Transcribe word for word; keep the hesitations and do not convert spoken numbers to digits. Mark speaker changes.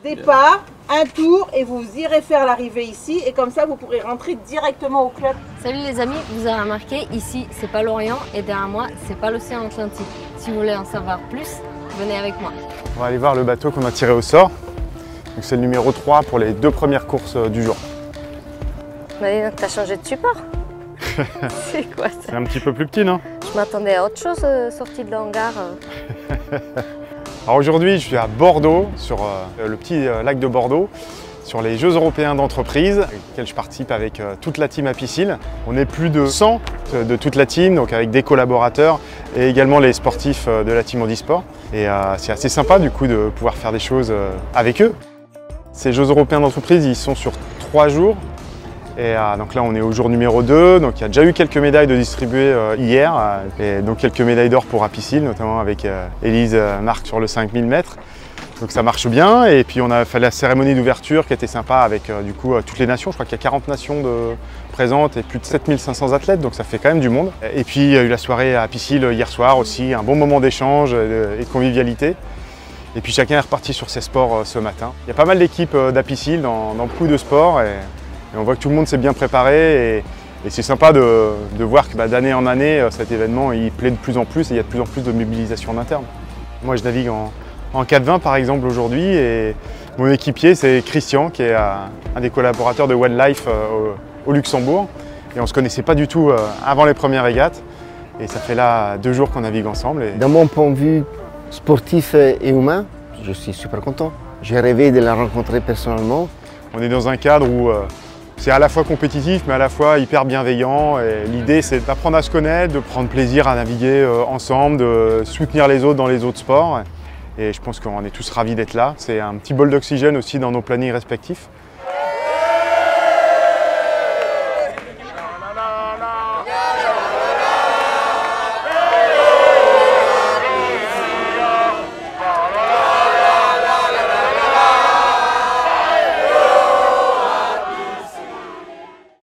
Speaker 1: Départ, un tour et vous irez faire l'arrivée ici et comme ça vous pourrez rentrer directement au club.
Speaker 2: Salut les amis, vous avez remarqué, ici c'est pas l'Orient et derrière moi c'est pas l'océan Atlantique. Si vous voulez en savoir plus, venez avec moi.
Speaker 3: On va aller voir le bateau qu'on a tiré au sort. C'est le numéro trois pour les deux premières courses du jour.
Speaker 2: Mais t'as changé de support. C'est quoi ça?
Speaker 3: C'est un petit peu plus petit, non?
Speaker 2: Je m'attendais à autre chose euh, sortie de l'hangar. Euh.
Speaker 3: Alors aujourd'hui, je suis à Bordeaux, sur euh, le petit euh, lac de Bordeaux, sur les Jeux européens d'entreprise, auxquels je participe avec euh, toute la team Apicil. On est plus de cent de, de toute la team, donc avec des collaborateurs et également les sportifs euh, de la team Handisport. Et euh, c'est assez sympa du coup de pouvoir faire des choses euh, avec eux. Ces Jeux européens d'entreprise, ils sont sur trois jours. Et euh, donc là on est au jour numéro deux, donc il y a déjà eu quelques médailles de distribuer euh, hier, euh, et donc quelques médailles d'or pour Apicil, notamment avec euh, Élise euh, Marc sur le cinq mille mètres. Donc ça marche bien, et puis on a fait la cérémonie d'ouverture qui était sympa avec euh, du coup euh, toutes les nations. Je crois qu'il y a quarante nations de... présentes et plus de sept mille cinq cents athlètes, donc ça fait quand même du monde. Et puis il y a eu la soirée à Apicil hier soir aussi, un bon moment d'échange et de convivialité. Et puis chacun est reparti sur ses sports euh, ce matin. Il y a pas mal d'équipes euh, d'Apicil dans, dans beaucoup de sports. Et... Et on voit que tout le monde s'est bien préparé et, et c'est sympa de, de voir que bah, d'année en année, cet événement il plaît de plus en plus et il y a de plus en plus de mobilisation en interne. Moi je navigue en, en quatre vingt par exemple aujourd'hui et mon équipier c'est Christian qui est euh, un des collaborateurs de Wildlife euh, au, au Luxembourg. Et on ne se connaissait pas du tout euh, avant les premières régates et ça fait là deux jours qu'on navigue ensemble. Et...
Speaker 4: D'un mon point de vue sportif et humain, je suis super content. J'ai rêvé de la rencontrer personnellement.
Speaker 3: On est dans un cadre où euh, c'est à la fois compétitif, mais à la fois hyper bienveillant. L'idée, c'est d'apprendre à se connaître, de prendre plaisir à naviguer ensemble, de soutenir les autres dans les autres sports. Et je pense qu'on est tous ravis d'être là. C'est un petit bol d'oxygène aussi dans nos plannings respectifs.